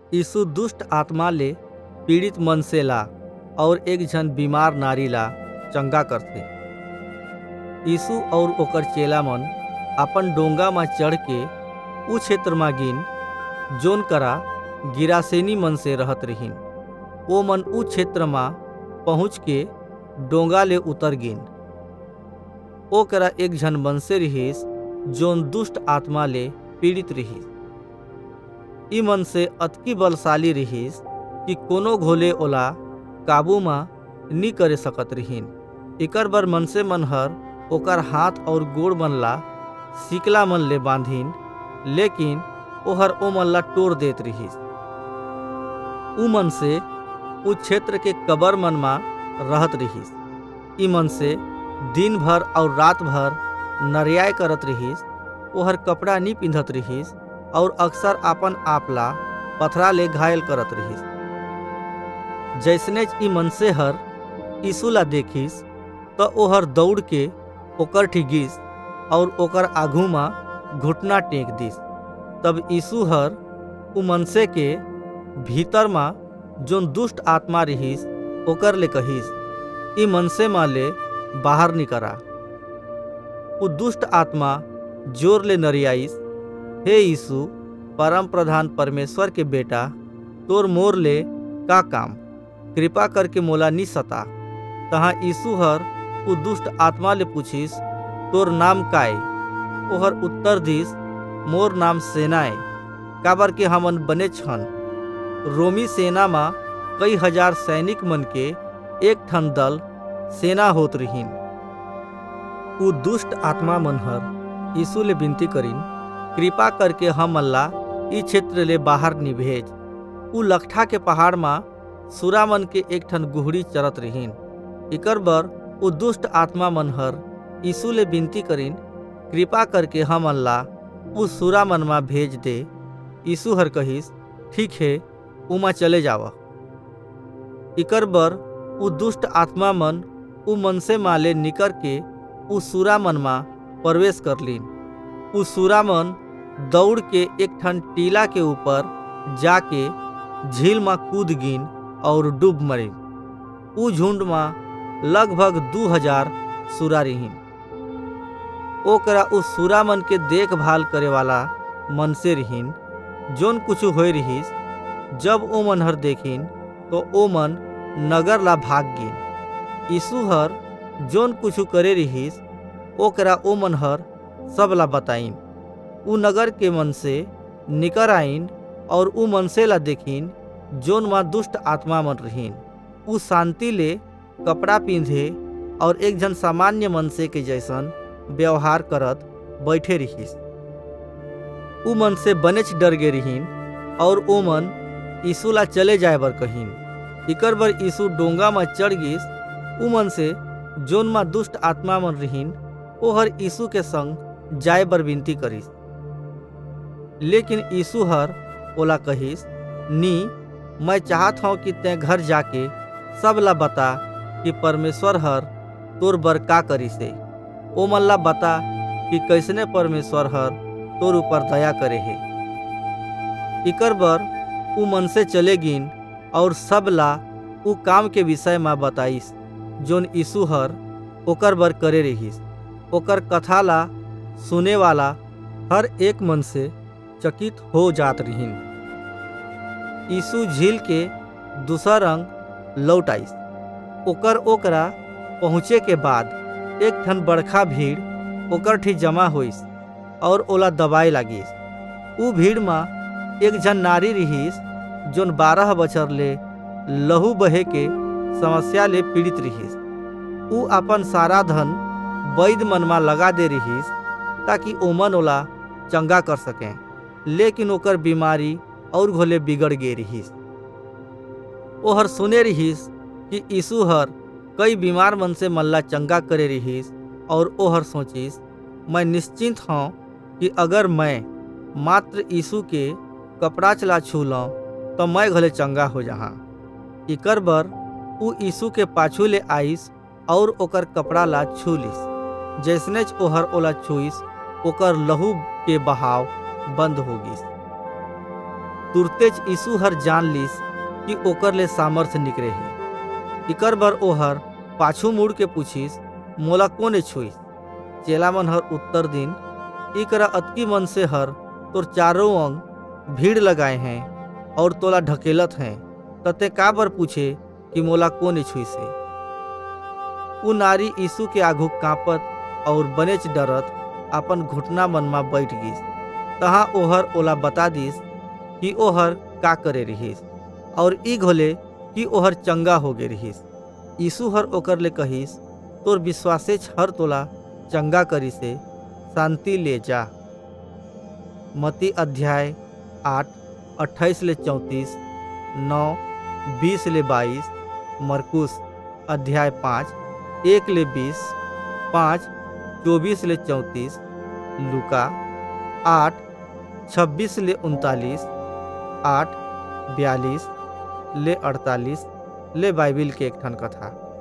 यीशु दुष्ट आत्मा ले पीड़ित मन से ला और एक जन बीमार नारी ला चंगा करथे। यीशु और ओकर चेला मन अपन डोंगा में चढ़ के उ क्षेत्र में गिन जोन करा गिरासेनी मन से रहत रहीन। वो मन उ क्षेत्र में पहुँच के डोंगा ले उतर गिन। ओ करा एक जन मन से रहीस जोन दुष्ट आत्मा ले पीड़ित रहीस। ई मन से अतकी बलशाली रहीस कि कोनो घोले ओला काबू में नी करे सकत रहीन। एकर बर मन से मनहर ओकर हाथ और गोड़ मन ला सिकला मन ले बांधिन, लेकिन ओहर ओ मन ला टोर देत रहीस। उ मन से उ क्षेत्र के कबर मन में रहत रहीस। ई मन से दिन भर और रात भर नरियाय करत रहीस। ओहर कपड़ा नी पिंधत रहीस और अक्सर आपन आपला पथरा ले घायल करत रहीस। जैसने ई मन से हर यीशु ला देखिस तो ओहर दौड़ के ओकर ठिगिस और ओकर आघू में घुटना टेक दिस। तब यीशु हर उ मनसे के भीतर में जोन दुष्ट आत्मा रहीस ओकर ले कहिस, ई मनसे में ले बाहर निकरा। उ दुष्ट आत्मा जोर ले नरियाइस, हे यीशु परम प्रधान परमेश्वर के बेटा, तोर मोर ले का काम, कृपा करके मोला नी सता। तहाँ यीशु हर उ दुष्ट आत्मा ले पूछिस, तोर नाम काय? ओहर उत्तर दिस, मोर नाम सेनाए, काबर के हमन बने छन। रोमी सेना में कई हजार सैनिक मन के एक ठन दल सेना होत रहीन। उ दुष्ट आत्मा मन हर यीशु ले विनती करीन, कृपा करके हम अल्लाह ई क्षेत्र ले बाहर नी भेज। उ लखठा के पहाड़ में सुरा मन के एक ठन गुहड़ी चरत रहीन। इकर बर उ दुष्ट आत्मा मन हर यीशु ले विनती करीन, कृपा करके हम अल्लाह उस सुरा मन में भेज दे। यीशु हर कहिस, ठीक है, उमा चले जावा। इकर बर उ दुष्ट आत्मा मन उ मन से माले निकर के उ सुरा मन में प्रवेश कर लीन। उ सुरा मन दौड़ के एक ठन टीला के ऊपर जाके झील में कूद गिन और डूब मरी। उ झुंड में लगभग 2000 सुरा रहीन। ओकरा उस सुरा मन के देखभाल करे वाला मन से रहीन जोन कुछ होए रहीस। जब ओ मन हर देखिन तो ओ मन नगर ला भाग गिन। यीशु हर जोन कुछ करे रहीस ओकरा ओ मन हर सब ला बताइन। उ नगर के मन से निकर आइन और उ मन से ला देखिन जोन माँ दुष्ट आत्मा मन रहीन। उ शांति ले कपड़ा पिंधे और एक जन सामान्य मनसे के जैसन व्यवहार करत बैठे रहीस। उ मन से बनेच डर गे रहीन और ओ मन यीशु ला चले जाए बर कहीन। इकर बर यीशु डोंगा में चढ़ गिस। उ मन से जोन माँ दुष्ट आत्मा मन रहीन ओ हर यीशु के संग जाए बर विनती करिस, लेकिन यीशु हर ओला कहिस, नी, मैं चाहत हूँ कि तै घर जाके सब ला बता कि परमेश्वर हर तोर बर का करिसे। ओ मन ला बता कि कैसने परमेश्वर हर तोर ऊपर दया करे है। इकर बर उ मन से चले गिन और सब ला उ काम के विषय में बताइस जोन यीशु हर ओकर बर करे रहीस। ओकर कथा ला सुने वाला हर एक मन से चकित हो जात रहीन। यीशु झील के दूसरा रंग लौट आइस। ओकरा पहुँचे के बाद एक ठन बड़खा भीड़ ओकर ठी जमा होइस और ओला दबाए लागिस। उ भीड़ में एक जन नारी रहीस जोन 12 बछर ले लहू बहे के समस्या ले पीड़ित रहीस। उ अपन सारा धन वैद्य मन में लगा दे रहीस ताकि ओमन ओला चंगा कर सकें, लेकिन ओकर बीमारी और घोले बिगड़ गे रहीस। ओहर सुने रहीस कि यीशु हर कई बीमार मन से मल्ला चंगा करे रहीस और ओहर सोचिस, मैं निश्चिंत हूँ कि अगर मैं मात्र यीशु के कपड़ा चला छू लूँ तो मैं घले चंगा हो जहाँ। इकर बर उ यीशु के पाछू ले आइस और ओकर कपड़ा ला छू लिस। जैसने ओहर ओला छुइस ओकर लहू के बहाव बंद हो गिस। तुरतेज यीशु हर जान लीस कि ओकर ले सामर्थ्य निकले है। इकर बर ओहर पाछू मुड़ के पूछिस, मोला कोने छुईस? चेला मन हर उत्तर दिन, इकरा अतकी मन से हर तोर चारों अंग भीड़ लगाए हैं और तोला ढकेलत हैं, तते का बर पूछे कि मोला कोने छुईसे? उ नारी यीशु के आगू कांपत और बनेच डरत अपन घुटना मन में बैठ गिस। तहाँ ओहर ओला बता दिस कि ओहर का करे रहिस और ई घोले कि ओहर चंगा हो गे रहिस। यीशु हर ओकर ले कहिस, तोर विश्वासे हर तोला चंगा करी से, शांति ले जा। मती अध्याय 8 28 ले 34, 9 20 ले 22, मरकुस अध्याय 5 1 ले 20, 5 24 ले 34, लूका 8 26 ले 39, 8 42 ले 48 ले बाइबिल के एक ठन कथा।